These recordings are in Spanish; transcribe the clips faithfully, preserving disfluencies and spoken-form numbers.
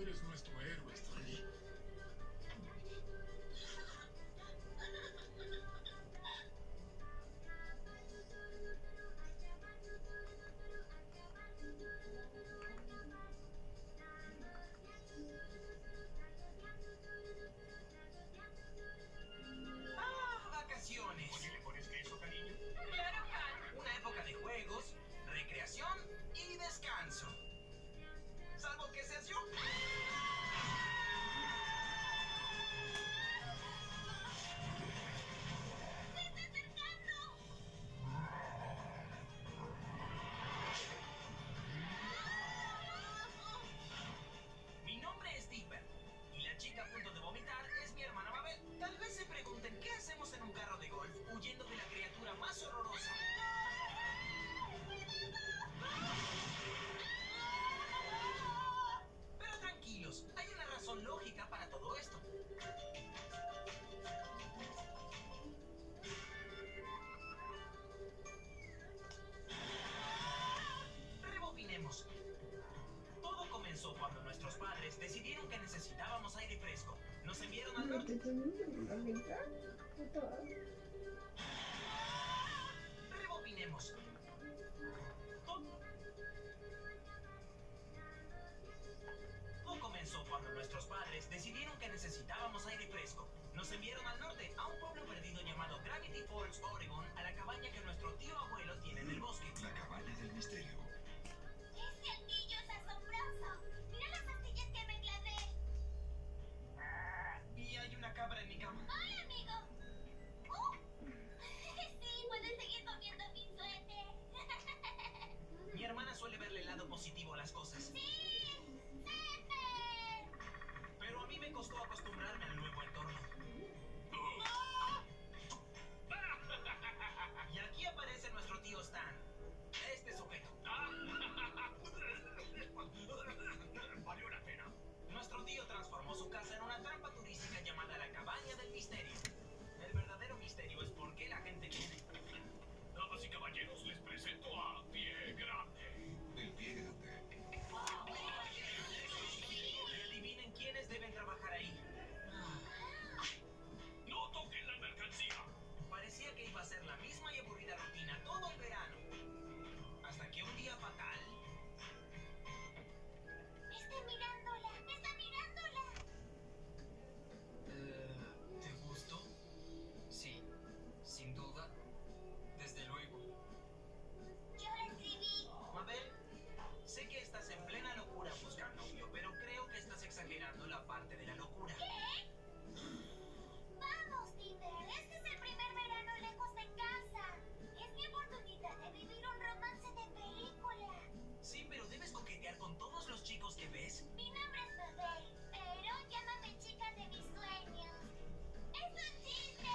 eres nuestro héroe, Stanley. Ah, vacaciones. Oye, ¿le pones queso, cariño? Claro, Han. Una época de juegos, recreación y descanso. Salvo que seas yo. Mi nombre es Dipper y la chica a punto de vomitar es mi hermana Mabel. Tal vez se pregunten qué hacemos en un carro de golf huyendo de la criatura más horrorosa. Pero tranquilos, hay una razón lógica para todo esto. Rebobinemos. Todo comenzó cuando nuestros padres decidieron que necesitábamos aire fresco. Nos enviaron al norte. Rebobinemos. Todo... Todo comenzó cuando nuestros padres decidieron que necesitábamos aire fresco. Nos enviaron al norte, a un pueblo perdido llamado Gravity Falls, Oregon, a la cabaña que nuestro tío abuelo tiene en el bosque. La cabaña del misterio. ¡Este alquillo es asombroso! ¡Mira las pastillas que me clavé! Y hay una cabra en mi cama. ¡Hola, amigo! ¡Uh! Sí, puedes seguir comiendo mi suéter. Mi hermana suele verle el lado positivo a las cosas. ¡Sí! ¡Suéter! Pero a mí me costó acostumbrarme al nuevo entorno. Y aquí aparece nuestro tío Stan. Este sujeto. Valió la pena. Nuestro tío transformó su casa en una trampa turística llamada la Cabaña del Misterio. El verdadero misterio es por qué la gente viene. Damas y caballeros, les presento a Pie Grande. El pie grande. Y adivinen quiénes deben trabajar ahí. ¡No toquen la mercancía! Parecía que iba a ser la misma y aburrida rutina todo el verano. Hasta que un día fatal... ¡Está mirándola! ¡Está mirándola! Eh, ¿Te gustó? Sí, sin duda. Desde luego. Yo la escribí. Mabel, sé que estás en plena locura buscando novio, pero creo que estás exagerando la parte de la locura. ¿Qué? Vamos, Dipper. Este es el primer verano lejos de casa. Es mi oportunidad de vivir un romance de película. Sí, pero debes coquetear con todos los chicos que ves. Mi nombre es Mabel, pero llámame chica de mis sueños. ¡Es un chiste!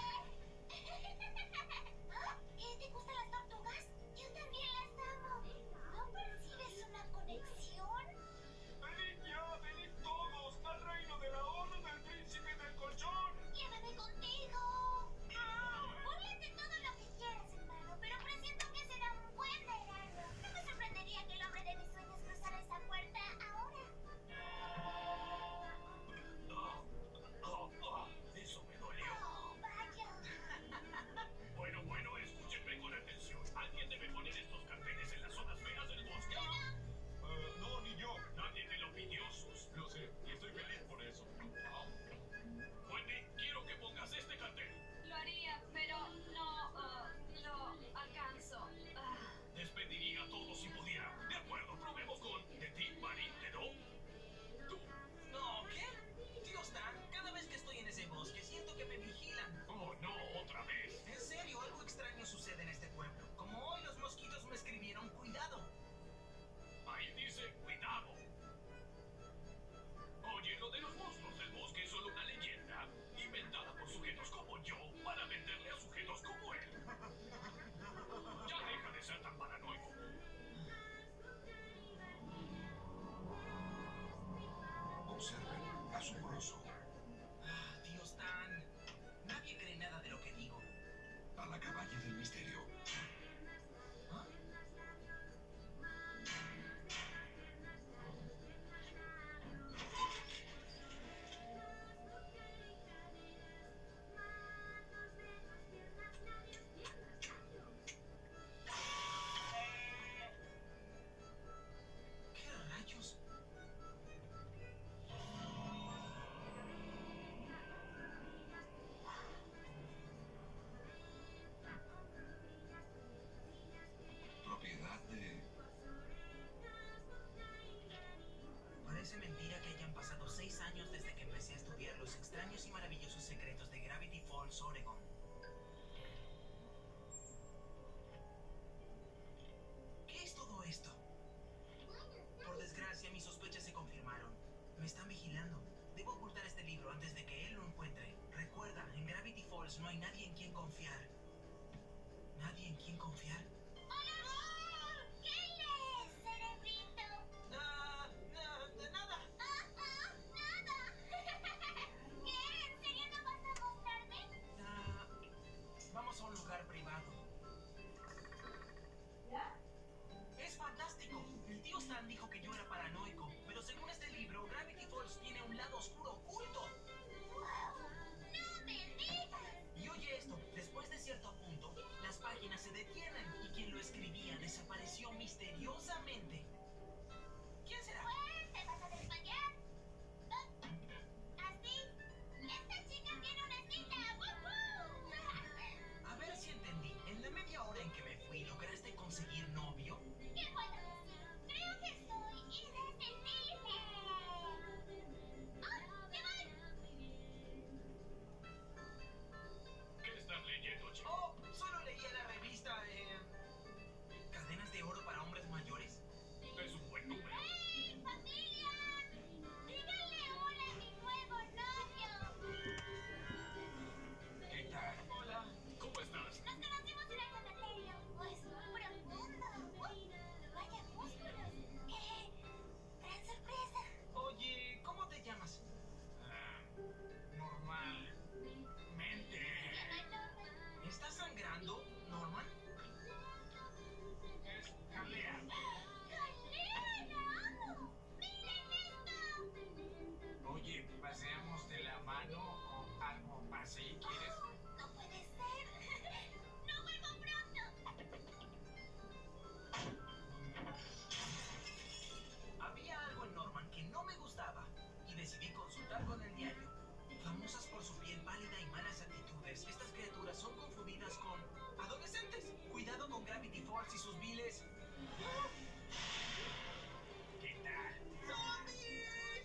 ¿Qué? ¿Te gustan las tortugas? Yo también las amo. ¿No percibes una conexión? ¡Venid ya, venid todos al reino de la orden del príncipe del colchón! ¡Llévame contigo! Búrlate todo lo que quieras, hermano, pero presiento que será un buen verano. No me sorprendería que el hombre de mis sueños cruzara esa puerta ahora. Ah, ah, ah, eso me dolió. ¡Oh, vaya! Bueno, bueno, escúchenme con atención. ¿Alguien debe poner estos carteles en las zonas feas del bosque? Eh, no, ni yo. Nadie te lo pidió, Sus. Lo sé, y estoy feliz por eso. Wendy, quiero que pongas este cartel. Lo haría, pero no uh, lo alcanzo. Ah. Despediría a todos si pudiera. De acuerdo, probemos con de ti, Marín, de no. Tú. No, ¿qué? Tío Stan, cada vez que estoy en ese bosque siento que me vigilan. Oh, no, otra vez. En serio, algo extraño sucede en este pueblo. Como hoy los mosquitos me escribieron cuidado. Ahí dice, cuidado. Oye, lo de los monstruos del bosque es solo una leyenda inventada por sujetos como yo para venderle a sujetos como él. Ya deja de ser tan paranoico. Observen, asombroso. Ah, tío Stan, nadie cree nada de lo que digo. A la cabaña del misterio. ¿Ah? significa que hayan pasado seis años desde que empecé a estudiar los extraños y maravillosos secretos de Gravity Falls, Oregon. ¿Qué es todo esto? Por desgracia, mis sospechas se confirmaron. Me están vigilando. Debo ocultar este libro antes de que él lo encuentre. Recuerda, en Gravity Falls no hay nadie en quien confiar. ¿Nadie en quien confiar? ¡Hola! ¿Qué lees, cerebrito? Ah, no, de nada. ¡Ah, ah! ¡Nada! ¿Qué? ¿En serio no vas a mostrarme? Ah, vamos a un lugar privado. Es fantástico. El tío Stan dijo que yo era paranoico, pero según este libro, Gravity Falls tiene un lado oscuro oculto. ¡Wow! ¡No me digas! Y oye esto, después de cierto punto, las páginas se detienen y quien lo escribía desapareció misteriosamente. ¿Quién será? Pues, ¿te vas a desmayar? ¿Así? ¡Esta chica tiene una cita! ¡Woohoo! A ver si entendí. En la media hora en que me fui, ¿lograste conseguir novio? ¿Qué puedo decir? Creo que soy indescendible. ¡Ah! ¡Ya voy! ¿Qué estás leyendo, chico? Oh, solo leía la revista, eh... ¿Cadenas de oro para hombres mayores? Es un buen número. ¡Hey, familia! Díganle hola a mi nuevo novio. ¿Qué tal? Hola. ¿Cómo estás? Nos conocimos en el cementerio. Pues muy profundo. ¡Uy! Vaya músculos. ¡Qué gran sorpresa! Oye, ¿cómo te llamas? Ah, normalmente. ¿Estás sangrando, Norman? Es jalea. ¡Jalea, la amo! ¡Miren esto! Oye, paseamos de la mano o algo así, ¿quieres? ¡No puede ser! ¡No vuelvo pronto! Había algo en Norman que no me gustaba y decidí consultar con el diario. Famosas por su piel pálida y malas actitudes, estas criaturas son confundidas con adolescentes. Cuidado con Gravity Falls y sus viles. ¿Qué tal? ¡Zombies!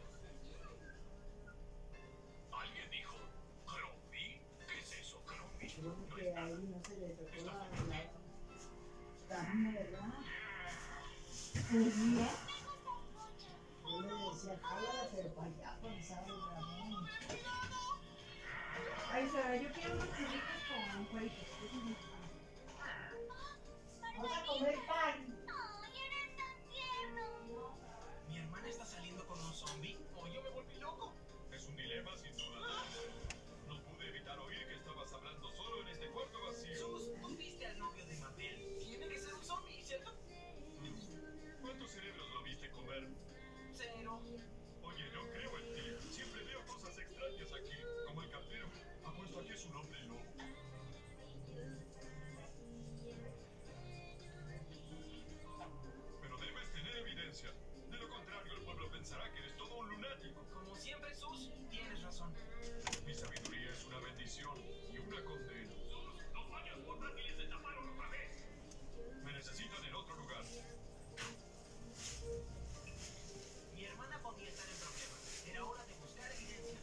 ¿Alguien dijo Crombie? ¿Qué es eso, Crombie? Creo No que es a nada. él no se le tocó Está la, bien. la carne, ¿verdad? Pues bien. Me gusta mucho. Yo le decía, jálala, pero para allá, pensaba el Ramón. Ay, Sara, yo quiero unos churritos con cueritos. Vamos a comer pan. ¡Ay, eres tan tierno! ¿Mi hermana está saliendo con un zombie o yo me volví loco? Es un dilema, sin duda. No pude evitar oír que estabas hablando solo en este cuarto vacío. Sus, tú viste al novio de Mabel. Tiene que ser un zombie, ¿cierto? ¿Cuántos cerebros lo viste comer? Cero. Oye, no creo en ti. Siempre veo cosas extrañas aquí, como el caldero. Apuesto a que es un hombre lobo. Pero debes tener evidencia. De lo contrario, el pueblo pensará que eres todo un lunático. Como siempre, Sus, tienes razón. Mi sabiduría es una bendición y una condena. Sus, no vayas por más que les destaparon otra vez. Me necesitan en otro lugar. Mi hermana podía estar en problemas. Era hora de buscar evidencia.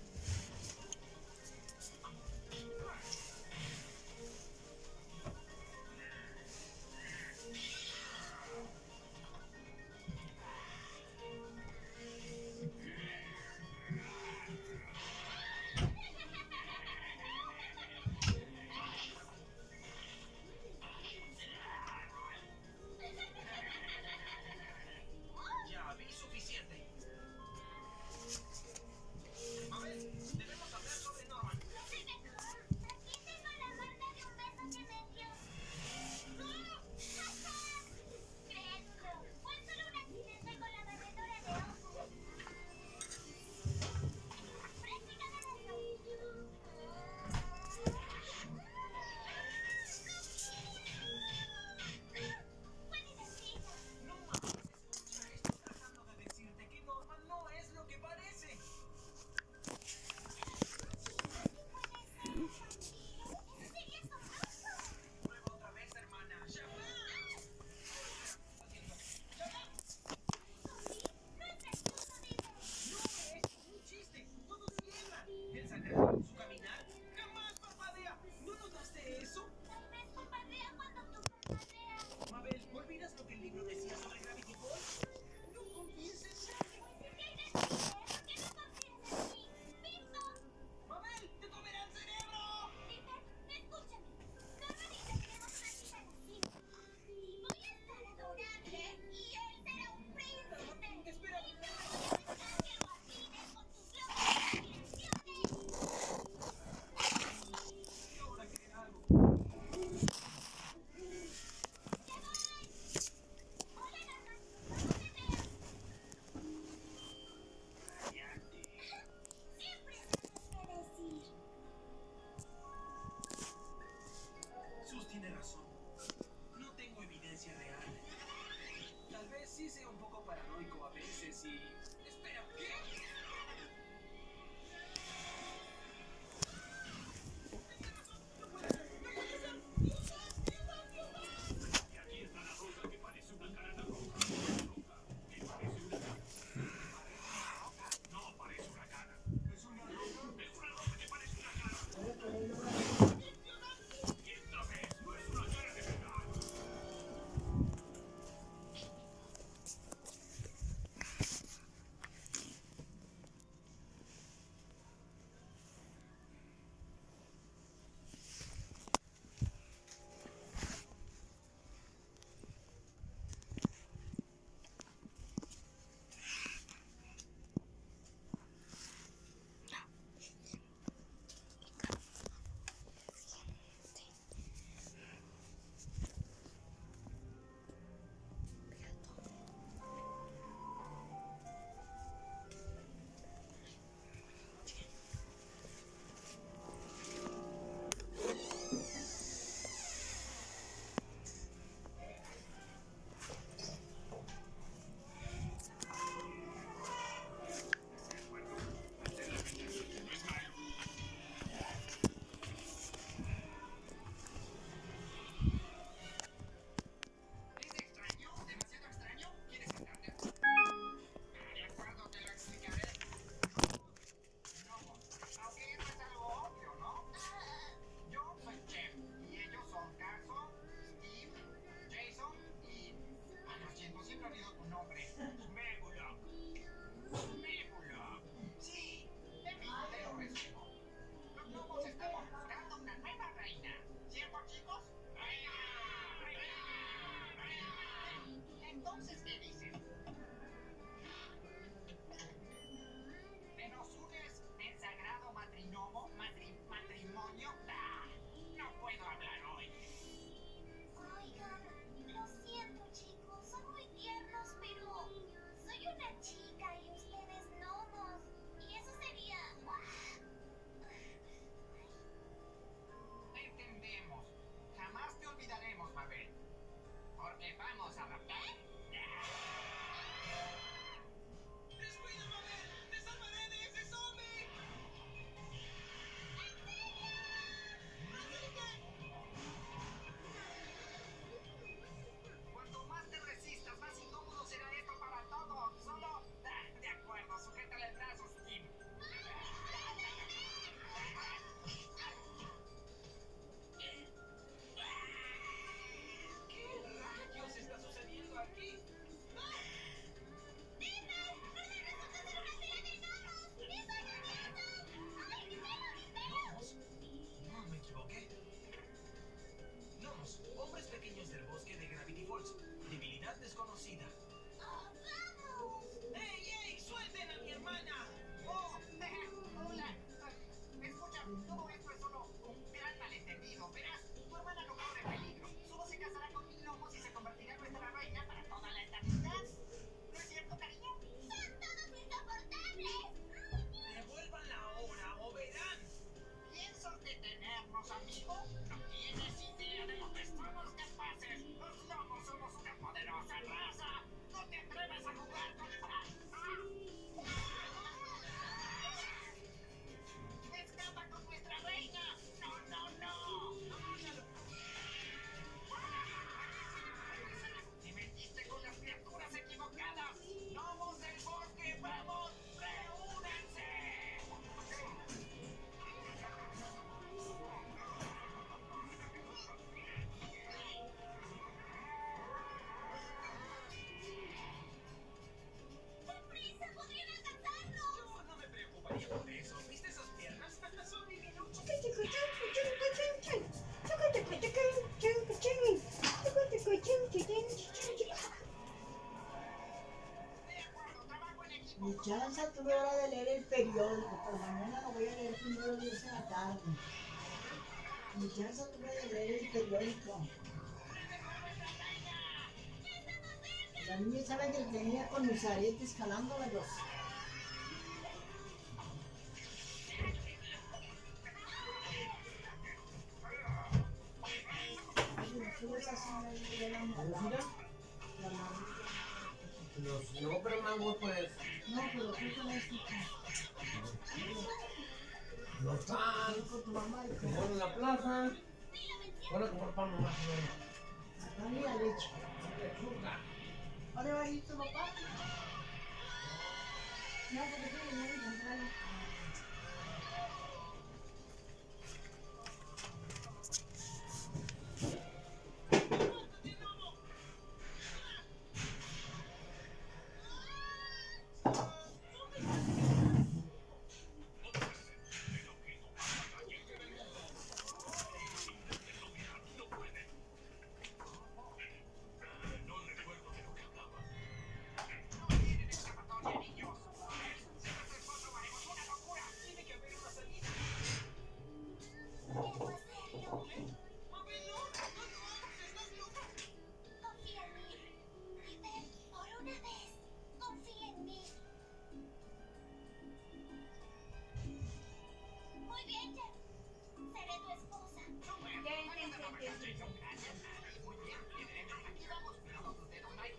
periódico, pero mañana lo voy a leer primero Dios en la tarde. Mi chance tuve de leer el periódico. La niña sabe que venía con mis aretes jalándomelos. Los no, pero mango pues. No, pero tú te la escuchas. No están. Con tu mamá y Se con fueron a la plaza. Fueron a comprar pan nomás. la pan y la leche. Lechuga. ¿Ahora va a ir tu papá? No, porque tú no vienes a comprarlo. No recuerdo de lo que hablaba. Tiene que haber una salida. Debo hacerlo. ¡Mabel, no! ¡No lo hagas! ¡Estás loca! Confía en mí. Piper, por una vez, confía en mí. Muy bien, Jeff. Seré tu esposa. ¿Qué, qué, qué, qué, qué? Muy bien. Y derecho. Aquí vamos. Cuidado tus dedos, Mike.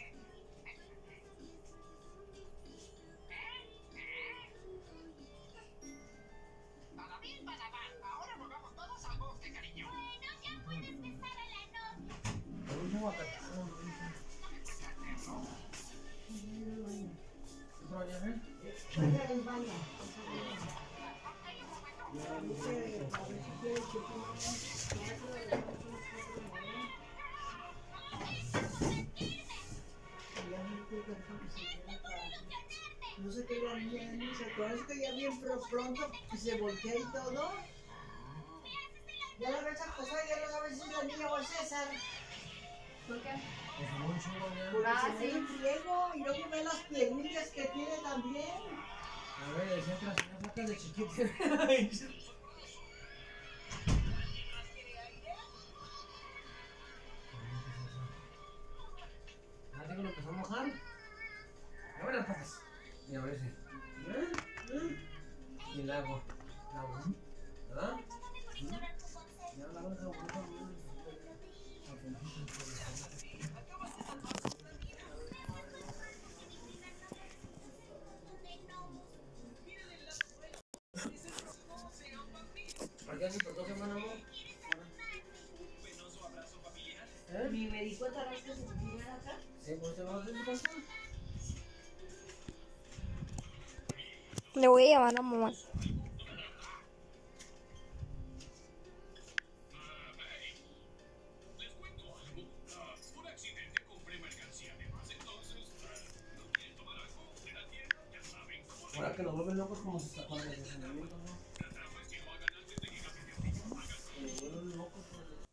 Badabim, badabam. Ahora volvamos todos al bosque, cariño. Bueno, ya puedes besar a la novia. Por último, acatado. ¿Otro viaje? Vaya al baño. A ver si quiere que no sé qué la niña de mí, ¿se acuerdan que ya bien pro- pronto que se voltea y todo? Ya la ves acosada, ya no sabes si es la niña o el César. ¿Por qué? Pues fumó un chingo ya. Porque Ah, se ve sí. un friego y luego ve las piernillas que tiene también. A ver, decía que la señora saca de chiquita. Ah, tengo lo empezó a mojar. A ver las patas. Y a ver si. Y el agua. El agua. ¿Verdad? Perdóname por ignorar tu consejo. Ya la voy a dejar bonita. ¿Por qué así? ¿Por qué se van a amor? Penoso abrazo familiar. ¿Eh? Ni me di cuenta, ¿no? Es que se vinieron acá. Sí, pues se va a hacer su canción. Le voy a llamar a mamá. Les cuento algo. Ah, un accidente, compré mercancía de más. Entonces, ah, ¿no quieren tomar algo de la tienda? Ya saben cómo se Ahora que nos vuelven locos como se está con el estacionamiento, ¿no? trata, pues que no hagan antes de que cambien de opinión. Hagan Que nos vuelven locos por el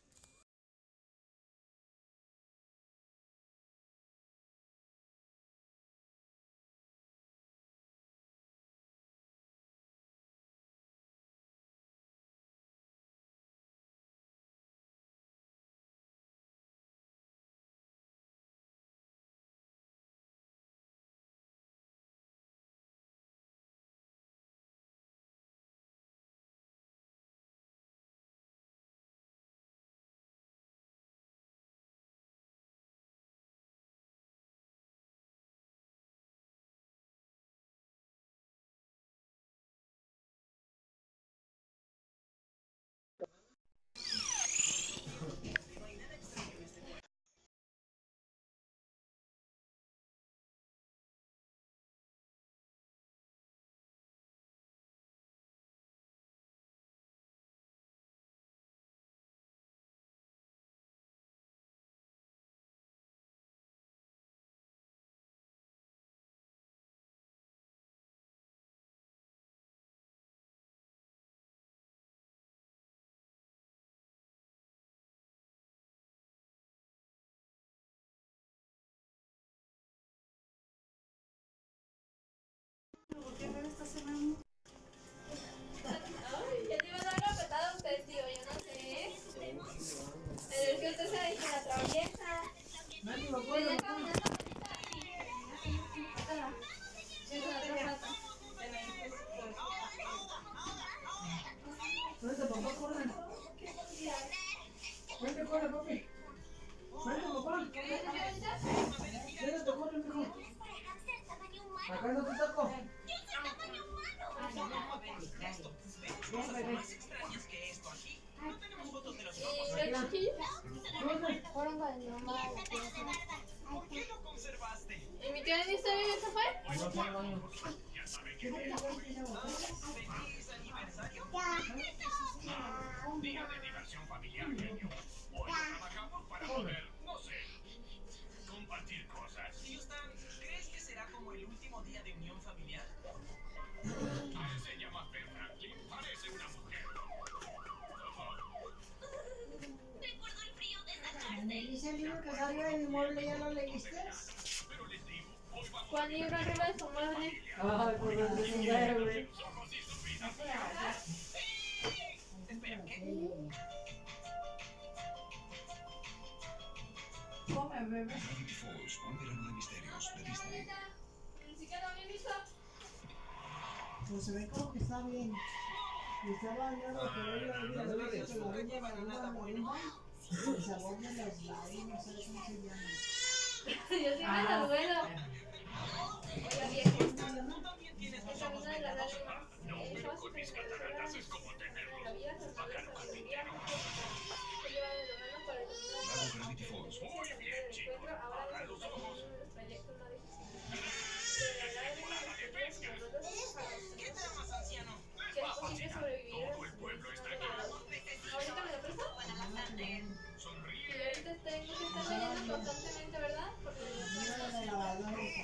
no mames. ¿Por qué lo conservaste? ¿Y mi tío Denis también se fue? Ahí va para el baño. ¿Feliz aniversario? Día de diversión familiar, genio. Hoy no trabajamos para poder, no sé, compartir cosas. Houston, ¿crees que será como el último día de unión familiar? Se llama Ben Franklin, parece una mujer. Recuerdo el frío de esa tarde. ¿Dice el libro que salió en mi mueble? ¿Ya lo leíste? Pero les digo, hoy vamos ¿Cuál libro arriba de su madre? Ay, por los de chingar, güey. sus ojos y su vida. Espera, ¿qué? Come, bebé. Gravity Falls, un verano de misterios de Disney. Ni siquiera lo había visto. Pues se ve como que está bien. Y estaba hablando que yo lo había visto que la rumba, la rumba, la rumba. El sabor de los labios, no sé cómo se llama. Yo sí me abuelo. Oiga, viejo. Tú también tienes los Esa ojos mina de las vendados. lágrimas. No, Es pero fácil con mis de cataratas es como la tenerlos. vida se Bajar regresa, un se lleva carpintero. se lleva de lo menos para el Nuevo Gravity Falls. Muy bien, chicos. Abran los ojos. ¿Qué tramas, anciano? Que es posible sobrevivir. Todo el pueblo está aquí. ¿Ahorita me lo prestas? Sonríe. Y ahorita tengo que estar leyendo constantemente, ¿verdad? Porque me lo Mira prestas. de lavadora y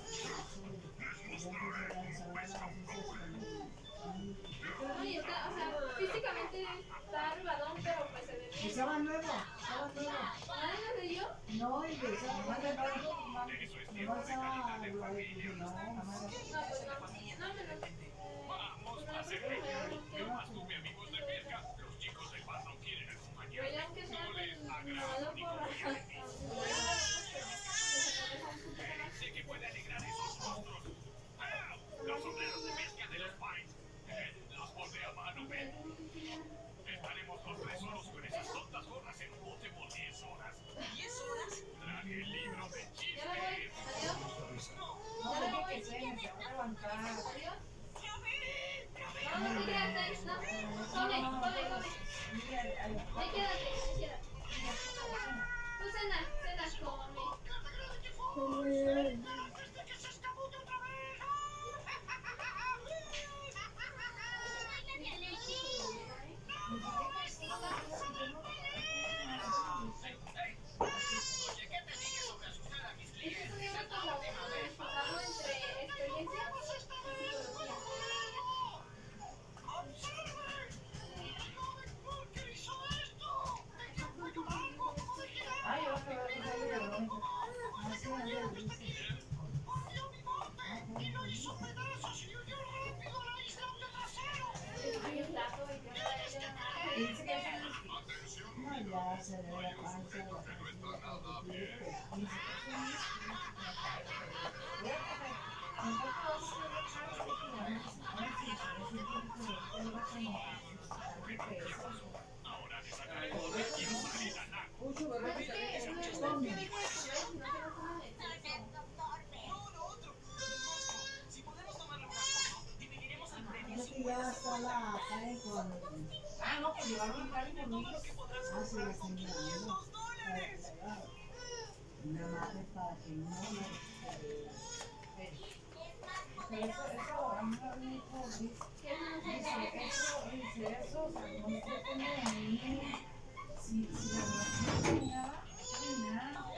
No, y está, o sea, físicamente está arrugadón, pero pues se ve bien. estaba nuevo, estaba nuevo. ¿Nadie lo leyó? No, y estaba más de barco, más estaba nuevo. Dije, no, mamá. No, pues no. No, me lo... Vamos a hacer que más tuve amigos de pesca. Los chicos del bar no quieren Pero acompañarme. ya aunque sea No les con agrada ni por con la... sé que puede alegrar esos monstruos. ¡Ah! Los sombreros de pesca de los Pines. Eh, Los bordé a mano, ven. Estaremos los tres solos con esas tontas gorras en un bote por diez horas. ¿Diez horas? Traje el libro de Ya me voy. chistes. Adiós. No, deje que se me se va a levantar. Adiós. No, no te quedas ahí, no. Come, come, come. Mira, ahí. Ahí quédate, ahí quédate. Tú cena, cena, come. Oye, ¿qué te dije sobre asustar a mis Este clientes? libro es como enfocado entre experiencia y psicología. Ay, yo creo que va a pasar de la bronca. Así es, Hay un plato y que no Y dice que es no, ya se le ve la panza, la panza, Ahora le sacaré todo el quiero salir a nada. Mucho bebé. No, lo otro. Si podemos tomarle una foto, dividiremos el premio Yo que ya está la Karen con... Ah, no, pues llevarme un carro conmigo. que podrás Ah, sí, la estoy mirando. quinientos dólares. Una madre para que no me... Pero eso, eso, a mí me dijo, dice, dice, eso, dice, eso, o sea, no sé cómo ni, si, si la relación terminaba, terminaba.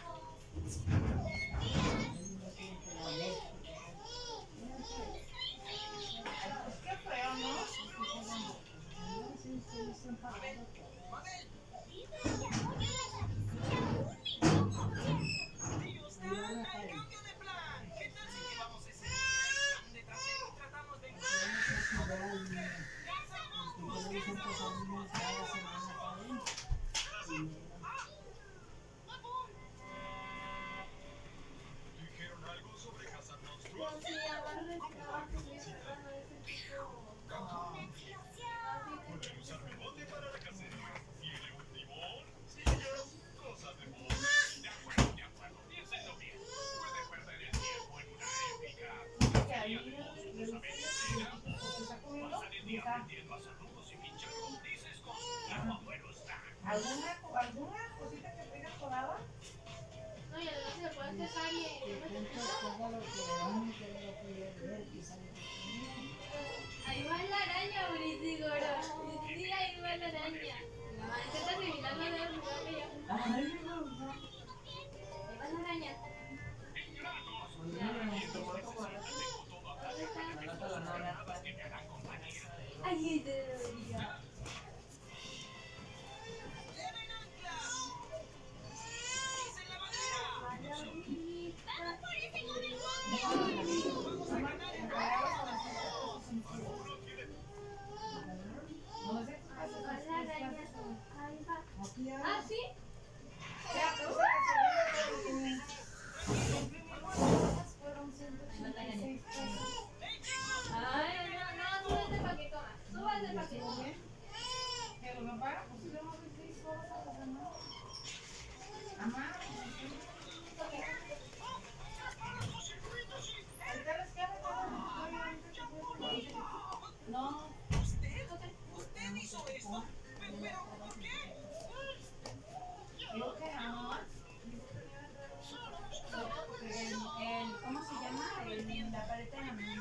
Es que feo, ¿no? Mabel, Houston, hay cambio de plan. ¿Qué tal si llevamos ese plan de trasero y tratamos de ¿Dijeron algo sobre cazar monstruos? Pues sí, hablar de trabajo y eso, no es el tipo... Pueden usar mi bote para la cacería. ¿Tiene un timón? Sillas, cosas de bote. De acuerdo, de acuerdo. Piénsenlo bien. Puede perder el tiempo en una épica. Que ahí, Monstruos aventureros. Pasan el día aprendiendo a saludos y pinchar lombrices con su abuelo está. ¿Alguna, alguna cosita que tenga colada? vas a arañar. Ay, te debería. ¡Vamos por ese gobierno! Ah, sí. Fueron ciento ochenta y seis pesos. Ay, no, no, súbete para que comas. Súbete para que comas. Pero papá, pues yo no doy seis horas a la semana. Mamá, ahorita les queda todo. No. ¿Usted? ¿Usted hizo esto? ¿Pero, pero por qué? Creo que no. El, el, ¿cómo se llama? El, la pared de la mente.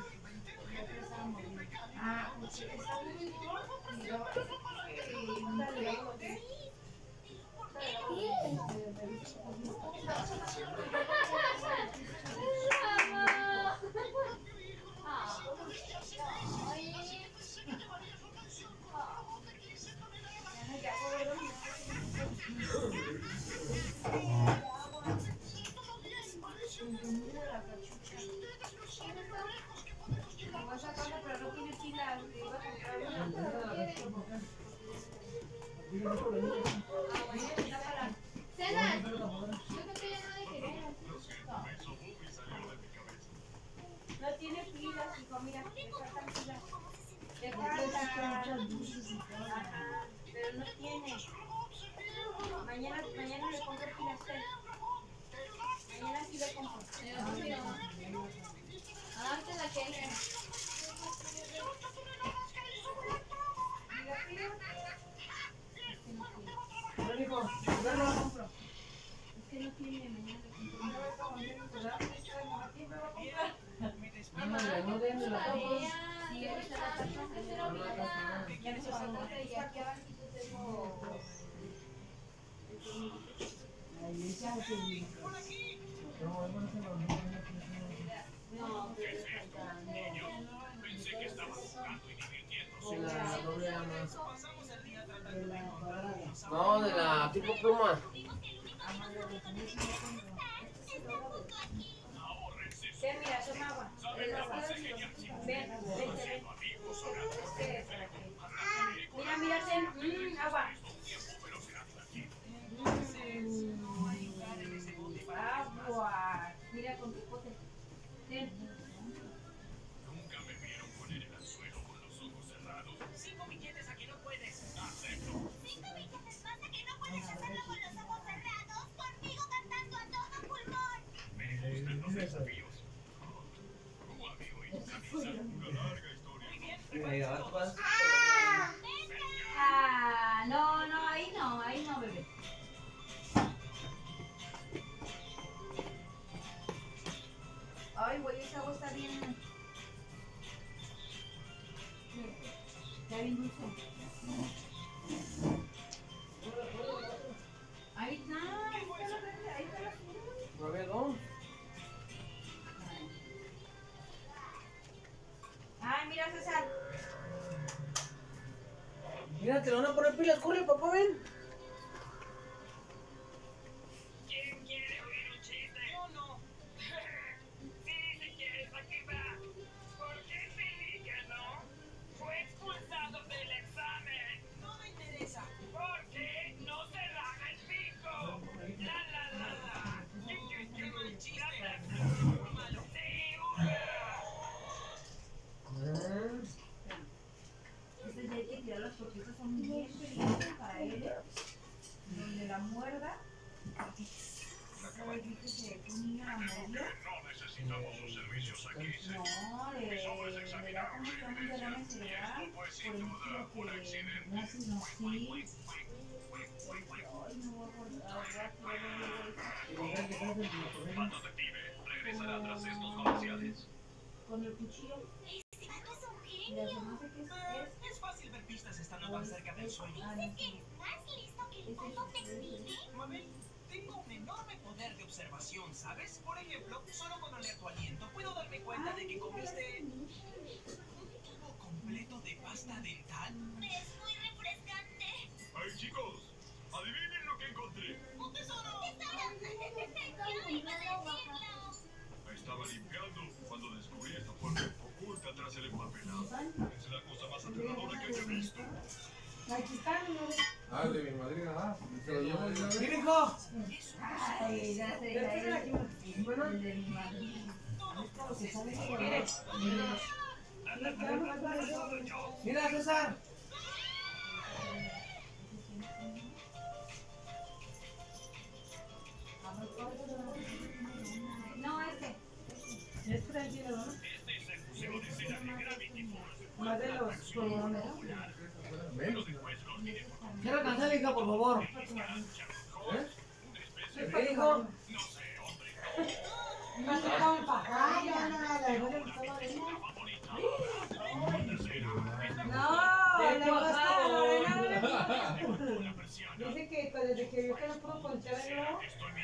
Ah, pues está muy bien. Y yo, y dale, luego, ¿qué? Voy a sacarla, pero no tiene pilas. Iba a comprar una. César, yo creo que ya no le queremos. No tiene pilas, hijo, mira, le faltan pilas. Le Muchas faltan. luces y todo. Ajá, pero no tiene. Mañana, mañana le compro pilas. ¿Qué? Mañana sí le compro. Ah, te la quería. Diga, pido. Ven, hijo, Yo ven. lo compro. Es que no tiene, mañana le compro. No me está comiendo, ¿verdad? ¿Quién me va a comprar? Mamá, no den de la Tarea, Sí, que ahorita ahorita la vas a hacer ahorita. Ya no se va a comer. Y aquí abajito tengo. Ahí esa es el No, eso no se lo digo, No, pero Pensé que estaban jugando y divirtiéndose. de la doble A más. Pasamos el día tratando de la parada. No, de la tipo pluma. Ahórrense ¿Qué? Mira, toma agua. Saben la base genial. Ven, ven, ven. Siendo amigos ahora. Mira, mira, ten. Mmm, agua. Pero será aquí. No hay lugar en ese bote para que más. Agua. Mira con tu pote. Ten. Nunca me vieron poner el anzuelo con los ojos cerrados. Cinco billetes a que no puedes. Acepto. ¿Cinco billetes más a que no puedes hacerlo con los ojos cerrados? Conmigo cantando a todo pulmón. Me gustan los desafíos. Tu amigo y tu camisa. Una larga historia. Mira, vas. Ah, no, no, ahí no, ahí no, bebé. Ay, güey, esa agua está bien. Está bien dulce. Ahí está, ahí está la verde, ahí está la azul. Nueve dos. Ay, mira, César. Mira, te lo van a poner pilas, corre, papá, ven. ¿Quién quiere oír un chiste? Yo no. Sí, si quieres, aquí va. ¿Por qué Pelícano fue expulsado del examen? No me interesa. Porque no se raja el pico. La, la, la, la. Qué mal chiste. La, la, Muy malo. sí, hurra. Este ya hay que tirarlas porque estas son bien peligrosas para él. Donde la muerda. ¿Sabes que se un niño la mordió? No necesitamos sus servicios aquí, No, le, le da como que un derrame cerebral por el líquido que no hace no sí. Ay, no voy a acordar, voy a Pato detective regresará tras estos comerciales. con el cuchillo. ¿Este vato es un qué? genio. Eh, es fácil ver pistas estando tan cerca del suelo. ¿Dices que eres más listo que el Fondo Textil? Mabel, tengo un enorme poder de observación, ¿sabes? Por ejemplo, solo con oler tu aliento puedo darme cuenta de que comiste un tubo completo de pasta dental. Es muy refrescante. ¡Ay, chicos! ¡Adivinen lo que encontré! ¡Un tesoro! Yo iba a decirlo. Me estaba limpiando cuando descubrí esta puerta oculta tras el empapelado. Es la cosa más aterradora que haya visto. Aquí están, ¿no? Ah, de mi madrina, ah. Se lo llevo de una vez. ¡Miren, hijo! Ay, ya sé. Este es el aquí. Bueno, El de mi madre. ¿cómo se sale? Mire. Mira, César. No, este. Es tranquilo, ¿no? Este es el museo de cera de Gravity Falls. Más de los programas. Menos. Quiero cancelar, hija, por favor. ¿Eh? ¿Qué dijo? No sé, hombre. No se come para Ay, no, no, no, la verdad que estaba bien. No, le gusta a Lorena. La presión. Dice que pues, desde que vio que no pudo ponchar el globo,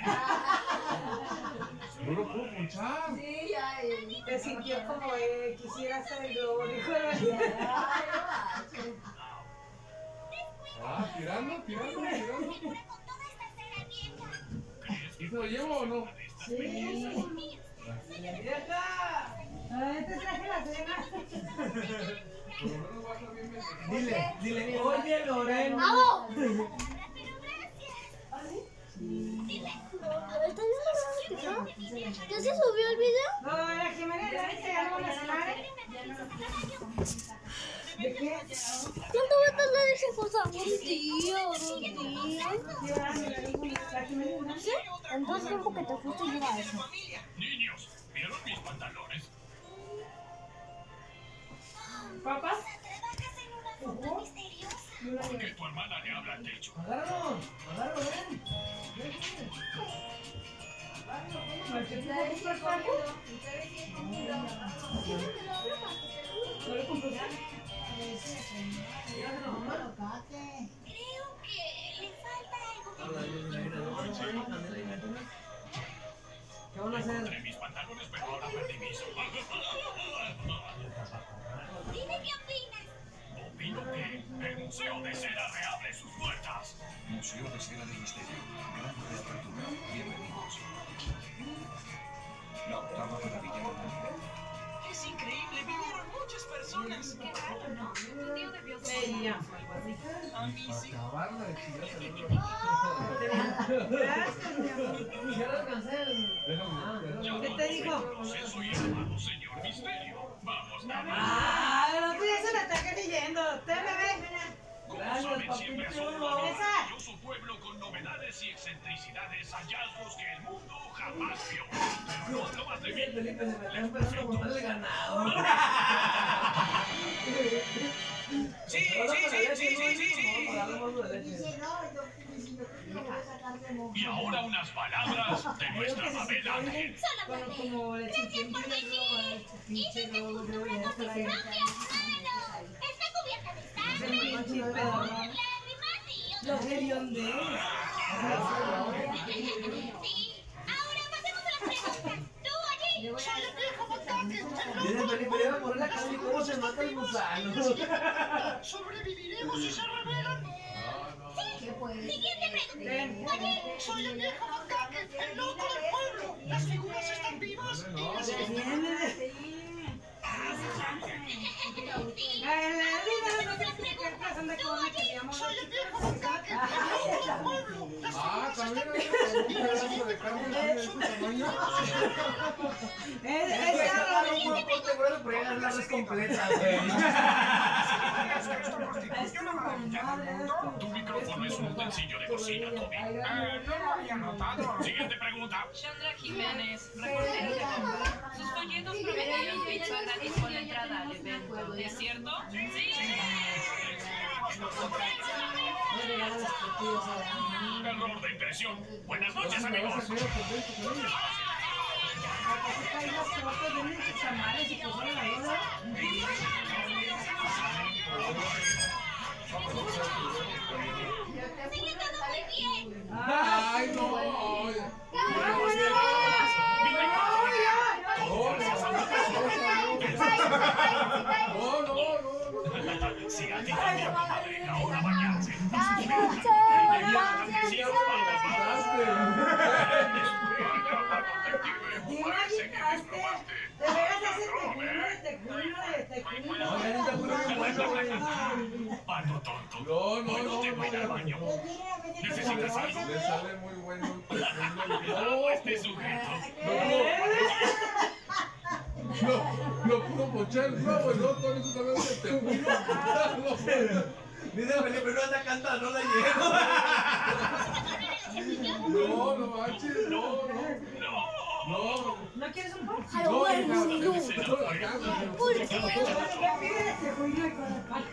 No lo puedo punchar. sí, ya, eh, se sintió como eh, quisiera hacer el globo, dijo. Ah, tirando, tirando, tirando. Con toda esta cera vieja. ¿Y se lo llevo o no? Sí. ¡Vieja! Ay, te traje la cena. Por lo menos va a estar bien metido. Dile, dile, oye, Lorena. ¡Vamos! ¿Ah, Pero gracias. ¿Estás viendo la video? ¿Ya se subió el video? No, la Jimena ya dice algo en la semana. ¿De qué? ¿Cuánto va a tardar esa cosa? ¿Un día o dos días? Sí, ahora me la dijo la Jimena. ¿Sí? Entonces tiempo que te fuiste lleva eso. Niños, ¿vieron mis pantalones? ¿Papas? Trabajas en una foto misteriosa. ¿Por qué tu hermana le habla al techo? Agárralo, agárralo, ven. Ven, ven. ¿Por qué te gusta el cuerpo? ¿No le compró? Creo que le falta algo. ¿Qué van a hacer? Encontré mis pantalones, pero ahora perdí mis. Dime qué opinas. Opino que el Museo de Cera reabre sus puertas. Museo de Cera del Misterio. Gran reapertura. Bienvenidos. La octava maravilla del mundo. Es increíble, vinieron muchas personas. Qué raro, ¿no? Tu tío debió ser. Ella. A mí sí. Acabarla de chingar. Gracias, mi amor. Ya lo alcancé. Déjame. ¿Qué te dijo? El proceso y el amado señor Misterio. Vamos, vamos. Ah, no tú ya se la estás leyendo. Te bebé. Como Gracias, saben, siempre papito. asombró a un Esa. maravilloso pueblo con novedades y excentricidades, hallazgos que el mundo jamás vio. Pero no lo más de Dice mí. Felipe, se me está empezando a montar el ganado. Sí, sí, sí, sí, sí, sí, sí. Para darle más de leche. Dice, no, yo diciendo que lo voy a sacar de mojo. Y ahora unas palabras de nuestra Mabel Ángel. Solo Bueno, por como le Gracias por venir. Dices que su futuro no te será mano. Está cubierta de sangre, lágrimas y Los otros. heliondés. Sí. Ahora pasemos a las preguntas. Tú allí. Solo te dejo ataques. Dice Felipe, yo voy a poner la cara y cómo se mata el gusano. Sobreviviremos si se revelan. Siguiente pregunta. Ven. Oye, soy el viejo ataque, el loco del pueblo. Las figuras están vivas. Se viene de... Sí. Ay, la vida no tiene que ver con la cosa que se llama. Soy el viejo ataque, Ay, el loco del pueblo. Las Ah, figuras también están hay un pedazo de carne de su tamaño. Es- Es que esa agarrar no un buen corte, güey, pero ya la res completa, güey. es tu comadre, es tu- Tu micrófono es un utensilio de cocina, Toby. Ay, no lo había notado. Siguiente pregunta. Chandra Jiménez, reportero de Bomba. Sus folletos prometieron pizza gratis con la entrada al evento. ¿Es cierto? Sí. Me regalan las tortillas a la... Error de impresión. Buenas noches, amigos. Hay las fotos de mis tamales y pusieron la boda. ¿Te imaginaste? De veras ese tejuino de tejuino de tejuino. Pato tonto. No, no, Hoy no no, te voy a ir al no, baño. no. ¿Necesitas algo? Le sale muy bueno el tejuino. No, este sujeto. No, no pudo mochar el globo, el otro no sabe de tejuino. Dice Felipe, no anda cantando, no la llevo. No, no manches, no, no. No. ¿No quieres un poco? No, no, no. ¿Por qué? Pide el tejuino y con el pan.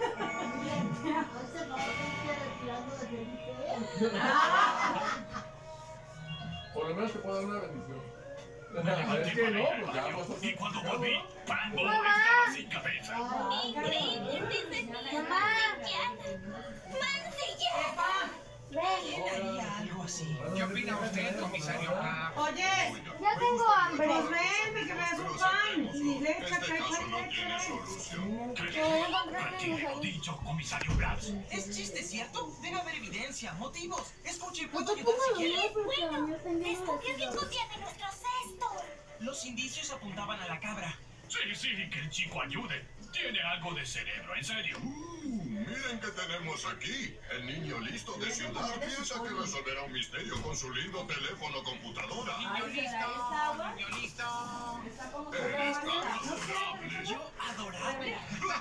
Por lo menos te puedo dar una bendición. Es que no, pues ya vas a... Y cuando volví, Pango estaba sin cabeza. Increíble, desde Mamá. ¡Mancillada! ¿Quién haría algo así? ¿Qué opina usted, comisario? Ah, Oye, Ya tengo hambre. pues ven, que me des un pan. Y leche, Este que caso no leche. tiene solución. Retire lo dicho, comisario Blas. ¿Es chiste, cierto? Debe haber evidencia, motivos. Escuche, No puedo te ayudar pongas si los quiere. dedos porque a mí están llenos Descubrió de que sudor. comía de nuestro cesto. Los indicios apuntaban a la cabra. Sí, sí, que el chico ayude. Tiene algo de cerebro, en serio. Mm, miren que tenemos aquí. El niño listo de ciudad piensa que resolverá un misterio con su lindo teléfono computadora. niño listo, niño listo. Él está adorable. Yo adorable.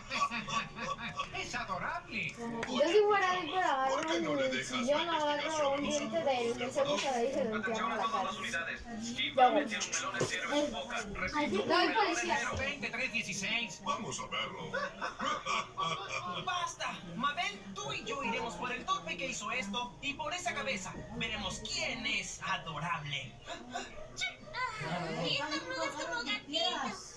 Es adorable. Yo si fuera él para ¿Por qué no le agarrar dejas si la yo no agarro investigación un diente del consejo para ir y se lo entierro a la cara. unidades. Ya voy. Meter un melón entero en su boca. Ay, Recibe un no hay melón policía. entero. veintitrés dieciséis. Vamos a verlo. ¡Basta! Mabel, tú y yo iremos por el torpe que hizo esto y por esa cabeza veremos quién es adorable. Y estornudas como gatitos.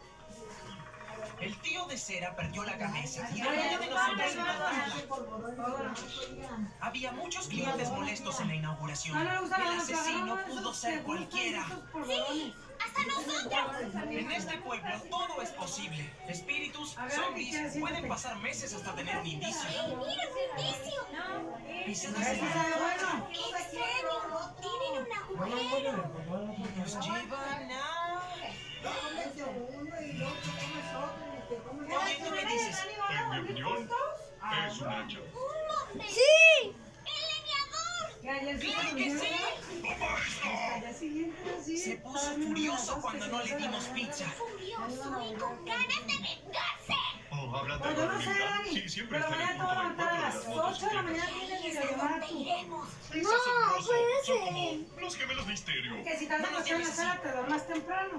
El tío de cera perdió la cabeza y Oye, nadie de pan, nosotros hermano. intentárala. Había muchos clientes molestos en la inauguración. Ah, no le gusta El nada, asesino pero pudo ser cualquiera. Sí, ¡Hasta nosotros! En este pueblo todo es posible. Espíritus, zombies, pueden pasar meses hasta tener un indicio. ¡Ey, mira un indicio! Pisadas ese sabe bueno. ¡Qué extraño! Tienen un agujero. nos llevan a... Oye, ¿tú qué dices? En mi opinión, es un hacha. ¡Un momento! ¡Sí! ¡El leñador! ¡Claro que sí! sí! Se puso furioso cuando no le dimos pizza. ¡Furioso y con ganas de vengarse! Oh, hablando Pues de yo no sé, dormida, Dani, sí, siempre pero está en el mañana te voy a punto levantar de a encuentro de las las ocho motos de la mañana tienes que ¿Desde llamar a dónde tu... iremos? Es No, asombroso. puede Son ser. como los gemelos misterio. Que si te das noche en la sala te duermas temprano.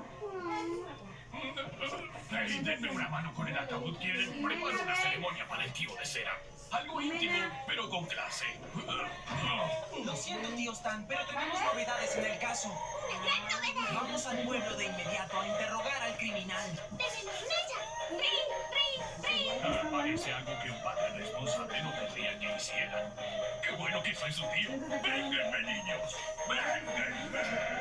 Hey, denme una mano con el ataúd, ¿quieren? Preparo una ceremonia para el tío de cera. Algo íntimo, pero con clase. Lo siento, tío Stan, pero tenemos novedades en el caso. ¡Una gran novedad! Vamos al pueblo de inmediato a interrogar al criminal. ¡Tenemos una ya! ¡Ring, ring, ring! Ah, parece algo que un padre responsable no querría que hicieran. ¡Qué bueno que soy su tío! ¡Vénganme, niños! ¡Vénganme!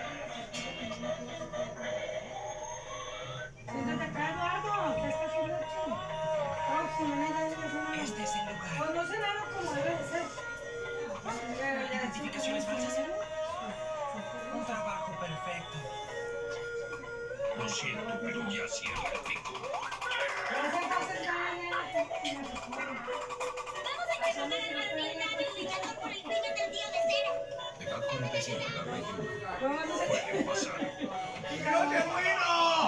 Siéntate acá, Eduardo, que estás en noche. Próximo, mira, es una... Este es el lugar. Pues no se nada como debe de ser. ¿Identificaciones falsas? Un trabajo perfecto. Lo siento, pero ya cierro el pico. Pero entonces ya mañana te... Vamos a interrogar al barnilda del leñador por el crimen del tío de cera. Edad cuarenta y cinco, la región. Puede pasar. ¡Yo te muero!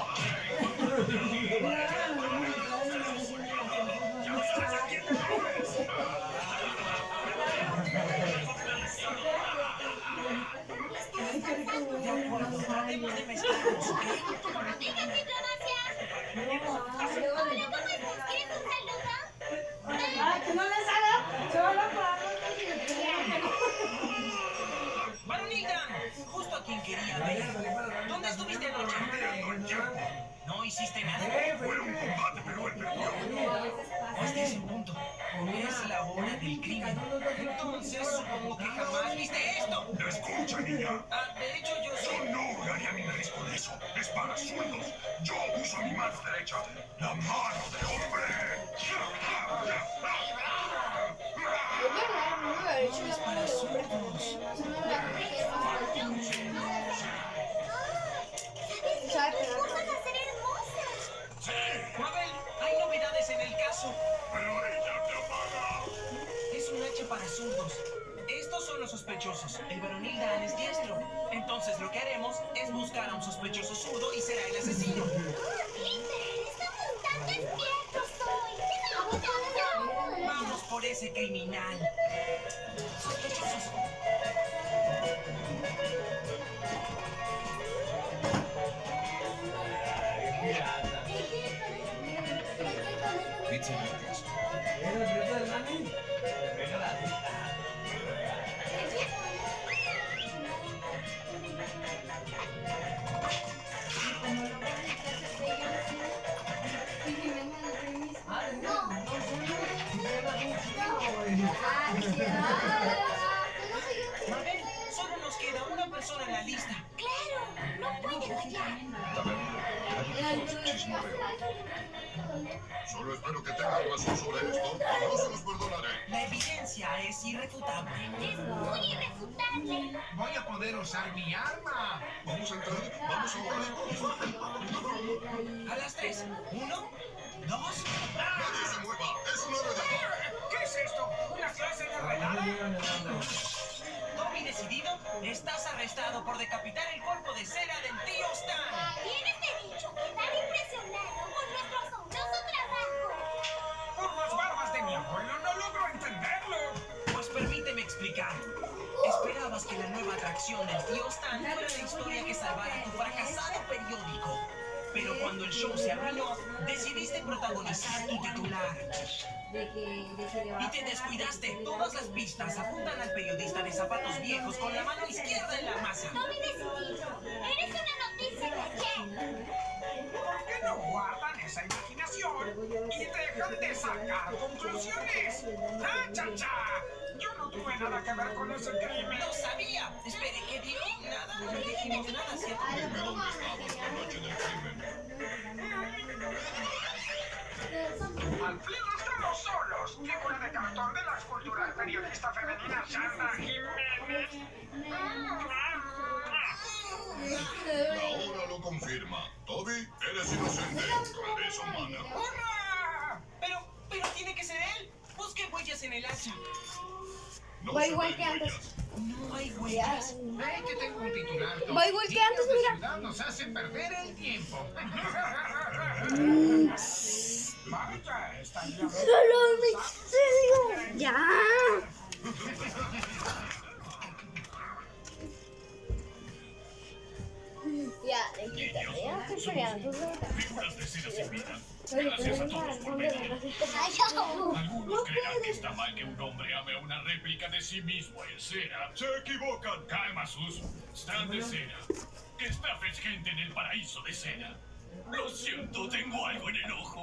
Tratemos de mezclarnos, ¿ok? ¡Digan diplomacia! Hola, ¿cómo estás? ¿Quieres un saludo? ¡Ay, que no le salga! ¡Solo para ¡Baronita! Justo a quien quería ver. ¿Dónde estuviste anoche? ¿No hiciste nada? Fue un combate, pero él perdió. Este es el punto. Es la hora del crimen. Entonces supongo que jamás viste esto. Escucha, niña. Ah, de hecho yo Yo soy... no gané a mi nariz con eso. Es para zurdos. Yo uso mi mano derecha. La mano de hombre. Es verdad, no. para zurdos. Estos son los sospechosos. El varonil Dan es diestro. Entonces lo que haremos es buscar a un sospechoso zurdo y será el asesino. Peter, estamos tan despiertos hoy. ¡No, no, no! Vamos por ese criminal. Sospechosos. Pizza gratis. ¿Era el del Nani? Regálate. Mabel, solo nos queda una persona en la lista. ¡Claro! ¡No puede fallar! Gravity Falls chismorreo. Solo espero que tengan razón sobre esto y no se los perdonaré. La evidencia es irrefutable. Es muy irrefutable. Voy a poder usar mi arma. Vamos a entrar, vamos ahora. A las tres. Uno, dos. Nadie se mueva, es una redada. ¿Qué es esto? ¿Una clase de redada? Tommy decidido, estás arrestado por decapitar el cuerpo de cera del tío Stan. Tienes derecho a quedar impresionado por nuestro asombroso trabajo. Por las barbas de mi abuelo no logro entenderlo. Pues permíteme explicar. Esperabas que la nueva atracción del tío Stan fuera la historia que salvara tu fracasado periódico. Pero cuando el show se arruinó, decidiste protagonizar tu titular. Y te descuidaste. Todas las pistas apuntan al periodista de zapatos viejos con la mano izquierda en la masa. Tommy decidido. Eres una noticia de ayer. ¿Por qué no guardan esa imaginación y dejan de sacar conclusiones? ¡Ah, cha, cha! Yo no tuve nada que ver con ese crimen. ¡Lo sabía! Espere, ¿qué dijo? Nada, no dijimos nada, ¿cierto? Dime dónde estabas la noche del crimen. Alfredo estamos solos. Figura de cartón de la escultural periodista femenina Sandra Jiménez. Ahora lo confirma. Toby, eres inocente. Regreso humana. ¡Hurra! Pero, pero tiene que ser él. Busque huellas en el hacha. No Va se igual ven que antes. huellas. No hay huellas. Ay, que tengo un titular. Va igual que antes, Niños de mira. ciudad nos hacen perder el tiempo. Vaya, está ya. Solo misterio. Ya. Ya, le quítate. Ya estoy peleando. Figuras de cera sin vida. Oye, Gracias a pero todos por ¿dónde venir. lo naciste? Algunos creerán que está mal que un hombre ame a una réplica de sí mismo en cera. Se equivocan. Calma, Sus. Stan de cera. Que estafes gente en el paraíso de cera. Lo siento, tengo algo en el ojo.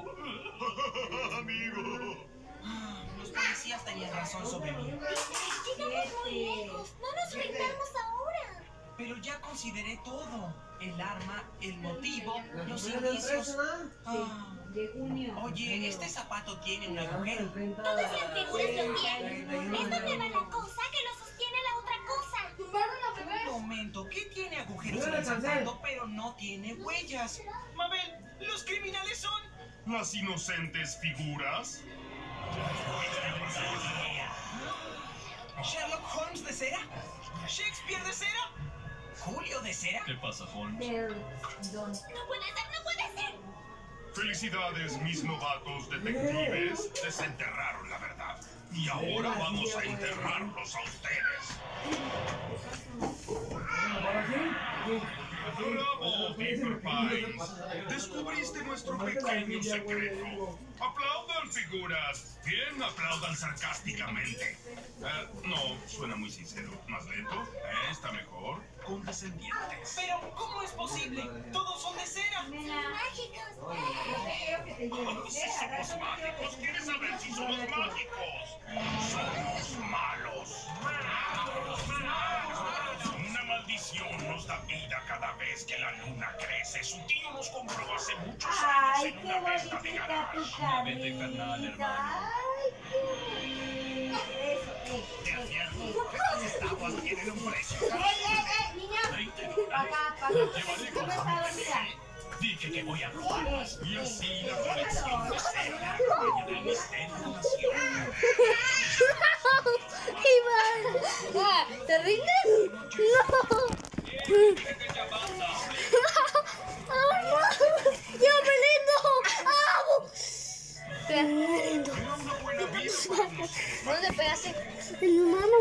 Amigo. Ah, los policías tenían razón sobre mí. Llegamos muy lejos. No nos rindamos ahora. Pero ya consideré todo. El arma, el motivo, La los primera del indicios. tres, ¿no? Ah, De junio. oye, este zapato tiene un agujero. Todas las figuras lo tienen. Es donde va la cosa que lo sostiene la otra cosa. ¿Tumbaron a bebé? Un momento, ¿qué tiene agujeros No en le el alcancé. zapato pero no tiene huellas? Mabel, los criminales son... Las inocentes figuras. Sherlock Holmes de cera, Shakespeare de cera, Julio de cera. ¿Qué pasa, Holmes? Del don. No puede ser, no puede ser. Felicidades, mis novatos detectives. Desenterraron la verdad. Y ahora vamos a enterrarlos a ustedes. ¿Ahora sí? ¡Bravo, Peter Pines! Descubriste nuestro pequeño secreto. ¡Aplaudan, figuras! Bien, aplaudan sarcásticamente. Eh, no, suena muy sincero. ¿Más lento? Eh, ¿Está mejor? Condescendientes. Pero, ¿cómo es posible? Todos son de cera. Mágicos. Yo te quiero que te Oh, si somos mágicos, ¿quieres saber si somos mágicos? Somos malos. Una maldición nos da vida cada vez que la luna crece. Su tío nos compró hace muchos años Ay, en qué una venta de bonita garage. tu carita. vete infernal, hermano. Ay, qué bonito. Eso, eh, Te eh, advierto, eh. estas estatuas tienen un precio. ¡Ey, ey, ey, niña! veinte Pa' dólares. acá, pa' acá. Llevaré ¿Cómo está, bonita? Dije que voy a robarlas. Y así la colección de cera del misterio nació. pegando. Era una buena vida para nosotros. ¿Dónde pegaste? En mi mano.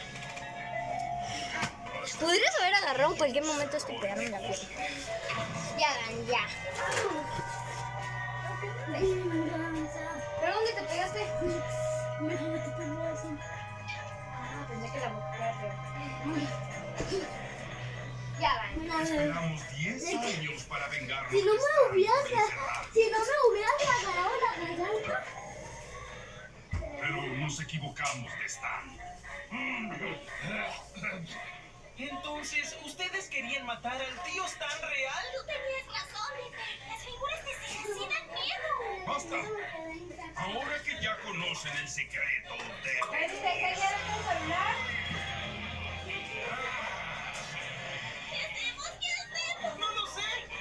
Podrías haber agarrado en cualquier momento este pegarme en la piel. Ya, Dan, ya. ¿Pero dónde te pegaste? Ah, pensé que la boca era peor. Ya, Dan. Esperamos diez años para vengarnos. Si no de me estar hubieras, encerrados. si no me hubieras agarrado la garganta. Pero nos equivocamos de estar. Entonces, ¿ustedes querían matar al tío Stan real? Tú tenías razón, Pepe. Las figuras de cera sí dan miedo. ¡Basta! Ahora que ya conocen el secreto de... Este, ¿qué ya tu celular? ¿Qué hacemos? ¿Qué hacemos? ¡No lo sé!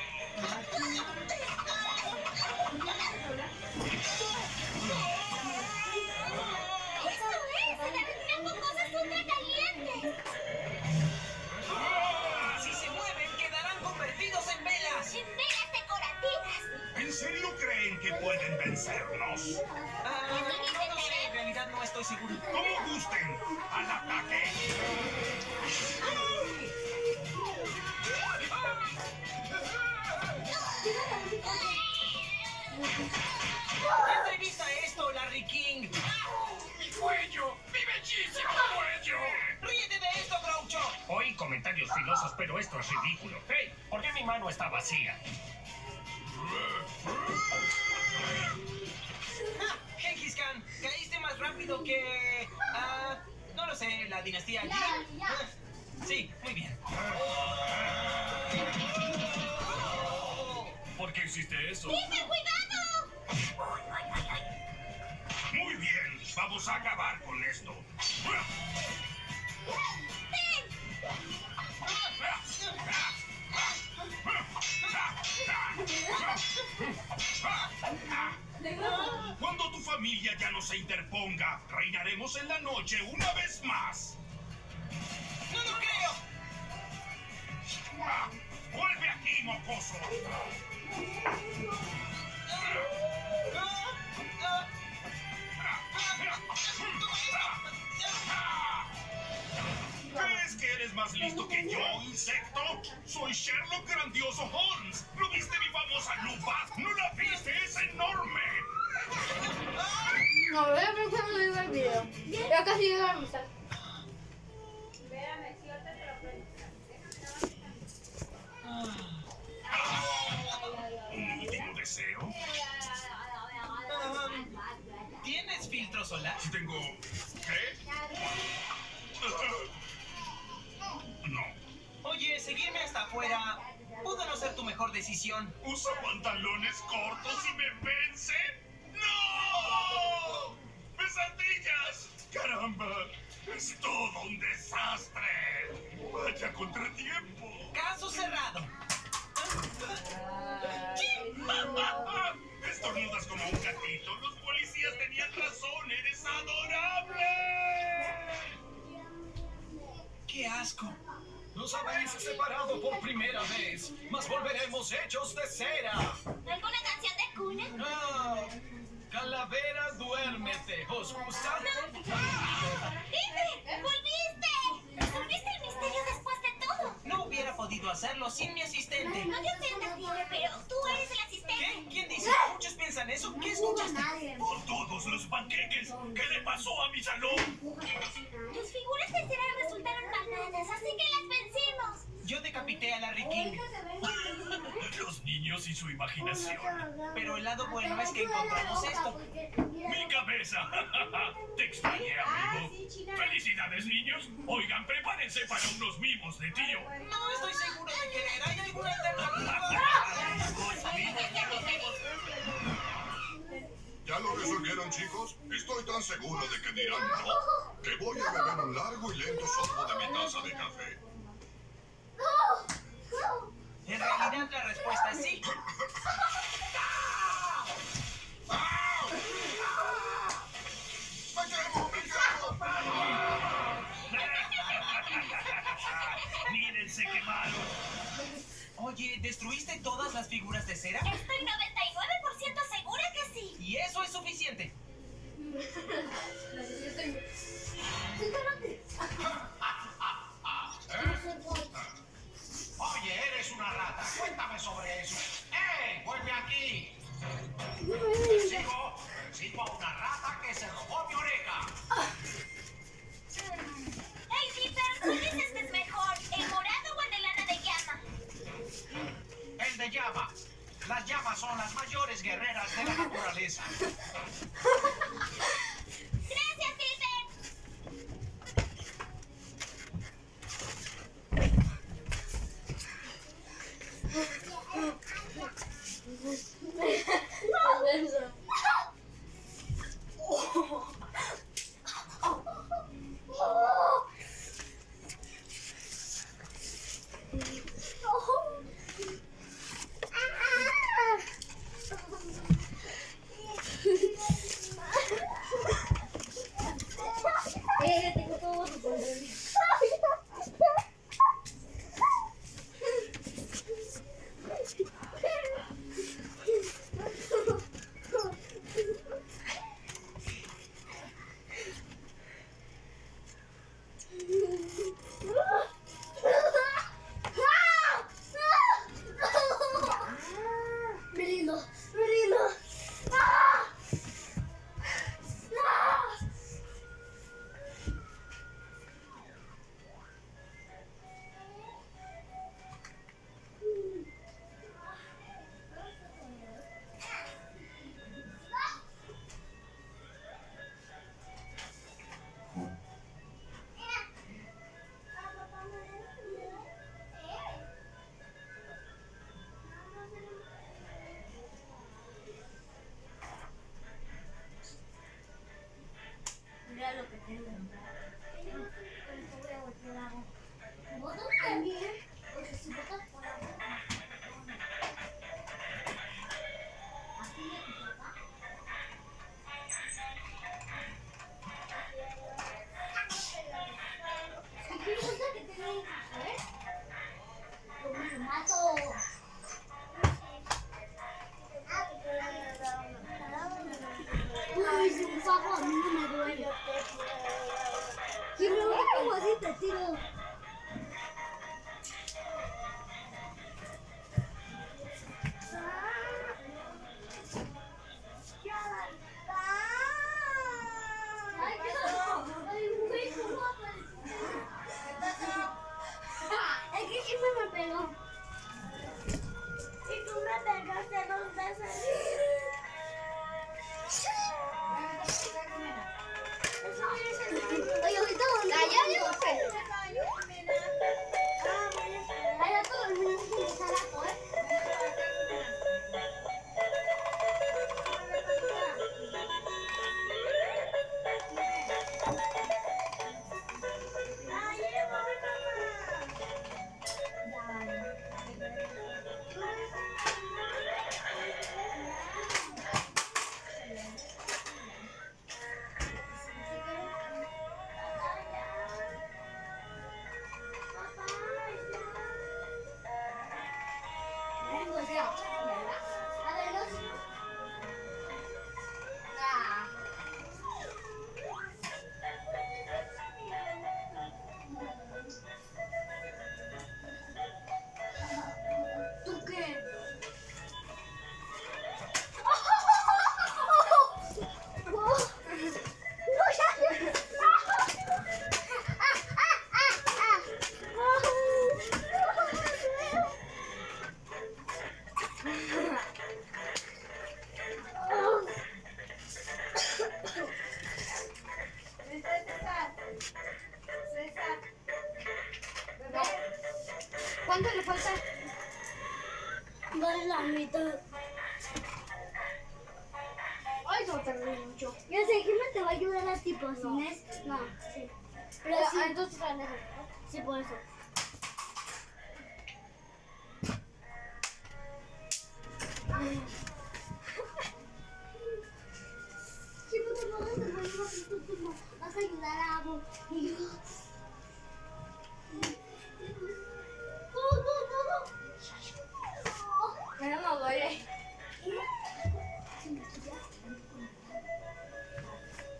¡Eso es! ¡Se derretirán con cosas ultracalientes! Si se mueven, quedarán convertidos en velas. ¡En velas decorativas! ¿En serio creen que pueden vencernos? Ah, no lo sé, en realidad no estoy seguro. Como gusten, al ataque. Entrevista esto, Larry King. ¡Mi cuello! ¡Mi bellísimo cuello! Ríete de esto, Groucho. Oí comentarios filosos, pero esto es ridículo. Hey, ¿por qué mi mano está vacía? Ah, Genghis Khan, caíste más rápido que... Ah, no lo sé, la dinastía Qin. Ah, sí, muy bien. ¿Por qué hiciste eso? ¡Dime, cuidado! Muy bien, vamos a acabar con esto. Cuando tu familia ya no se interponga, reinaremos en la noche una vez más. ¡No lo creo! Ah, ¡vuelve aquí, mocoso! ¿Crees que eres más listo que yo, insecto? Soy Sherlock Grandioso Holmes. ¿No viste mi famosa lupa? ¿No la viste? ¡Es enorme! No, voy a ver cuando digo el video. Ya casi llego a la mitad. ¿Un último deseo? ¿Tienes filtro solar? Si tengo... ¿Qué? No. Oye, seguirme hasta afuera pudo no ser tu mejor decisión. ¿Usa pantalones cortos y me vence? ¡No! ¡Pesadillas! ¡Caramba! ¡Es todo un desastre! ¡Vaya contratiempo! ¡Caso cerrado! Estornudas como un gatito. Los policías tenían razón. ¡Eres adorable! ¡Qué asco! Nos habéis separado por primera vez, mas volveremos hechos de cera. ¿Alguna canción de cuna? Ah, Calavera, duérmete. ¿Os gusta? ¡Dime! ¡Volviste! ¡Resolviste el misterio después de todo! No hubiera podido hacerlo sin mi asistente. No te ofendas, Dime, pero tú eres el asistente. ¿Qué? ¿Quién dice? Muchos piensan eso. ¿Qué escuchaste? ¡Por todos los panqueques! ¿Qué le pasó a mi salón? Tus figuras de cera resultaron maldadas, así que las vencimos. Yo decapité a Larry King. Los niños y su imaginación. Pero el lado bueno es que encontramos esto. ¡Mi cabeza! Te extrañé, amigo. ¡Felicidades, niños! Oigan, prepárense para unos mimos de tío. No estoy seguro de querer. ¿Hay alguna alternativa? ¿Ya lo resolvieron, chicos? Estoy tan seguro de que dirán no, que voy a beber un largo y lento sorbo de mi taza de café. En realidad la respuesta es sí. ¡Mírense qué malo! Oye, ¿destruiste todas las figuras de cera? Estoy noventa y nueve por ciento segura que sí. Y eso es suficiente. Oye, eres una rata. Cuéntame sobre eso. ¡Ey! ¡Vuelve aquí! Persigo, persigo a una rata que se robó mi oreja. Hey, Dipper, ¿cuál dices que es mejor? ¿El morado o el de lana de llama? El de llama. Las llamas son las mayores guerreras de la naturaleza. Gracias, Dipper. Eh, tengo todo tu control. Me rindo, me rindo. ¡Ah! ¡Ah! Mira lo que tengo. ¿Vos también? Porque si botas por la boca. ¿Así de tu papá? ¿Qué cosa que tengo que hacer? Como me mato. Uy, si un fajo a mí no me duele. Y luego como así te tiro. Ay, qué horror. Ay, güey, ¿cómo apareció? Es que siempre me pegó. Y tú me pegaste dos veces. Oye, ahorita voy a Allá todo el mundo se empezar a coger. ¿Tú qué? ¿Cuánto le falta? Vale la mitad. Ay, no tardé mucho. Ya sé, ¿quién te va a ayudar a tipo Inés? No, sí. Pero sí. Ah, entonces van a sí, por eso. Sí, pero no vas a ayudar a vas a ayudar a Abo. Y yo. No, no, no, no. Pero no duele.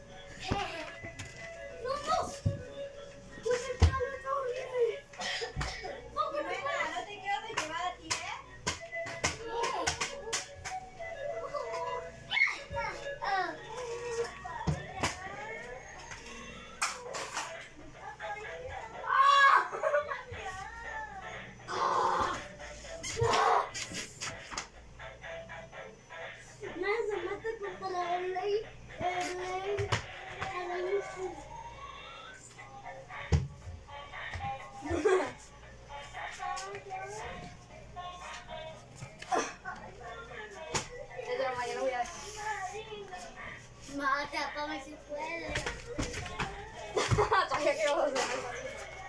Ah, tápame si puedes. Sabía que ibas a hacer algo así.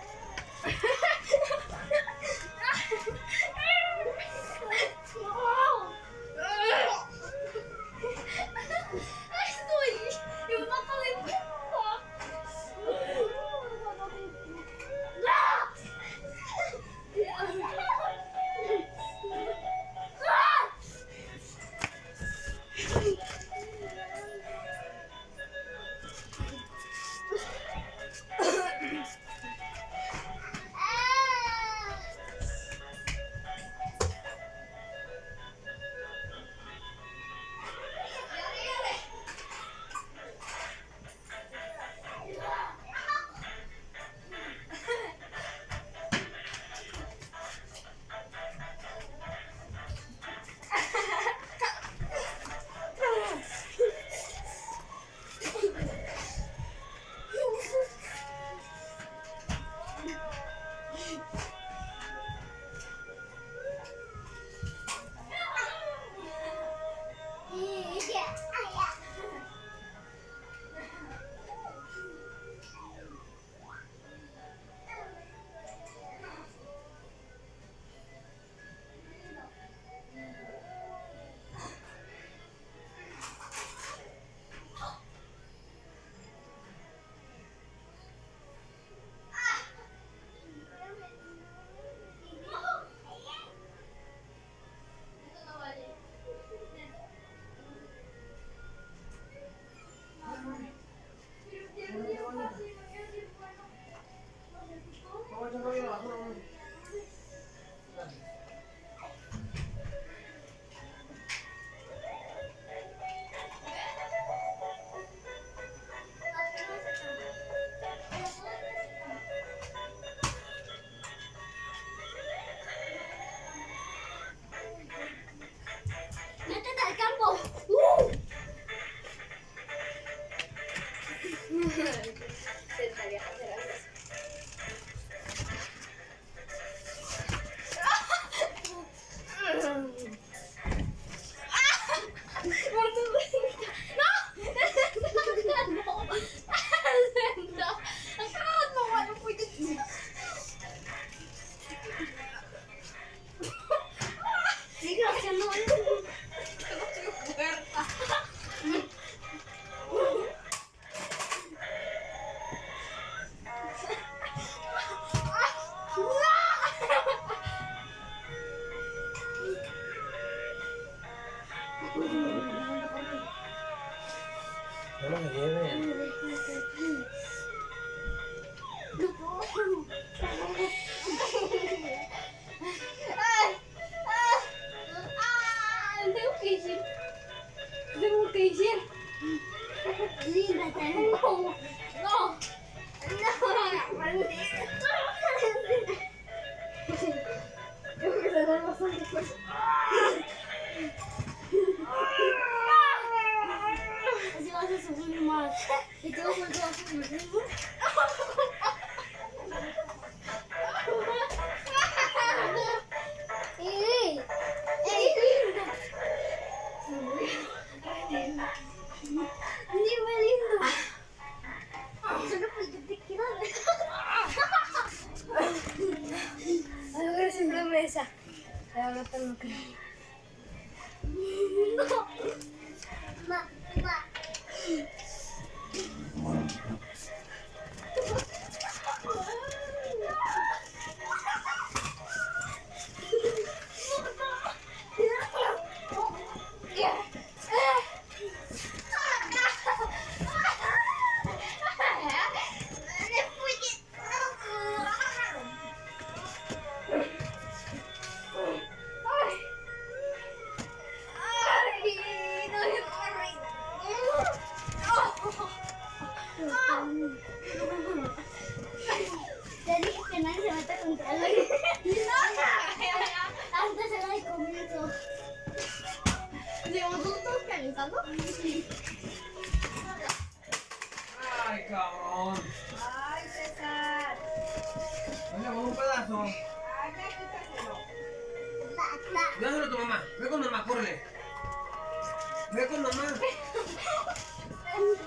No me lleven. Ay, ah, ah, tengo que ir. Tengo que ir. Líbrate. No, no, no. Tengo que tener bastante fuerza. Así vas a sufrir más. ¿Y tengo cuánto vas a sufrir? ¡Ey! ¡Ey, lindo! ¡Dime, lindo! Solo porque te quiero ver. Ahora siempre me besa. Pero ahora tengo que... ¡No! Ma, ma. Te dije que nadie se meta con calor. Antes era de comienzo. Digamos, ¿tú estás organizando? Sí. Ay, cabrón. Ay, César. Oye, con un pedazo. Ay, ya quítaselo. Dáselo a tu mamá. Ve con mamá, corre. Ve con mamá. en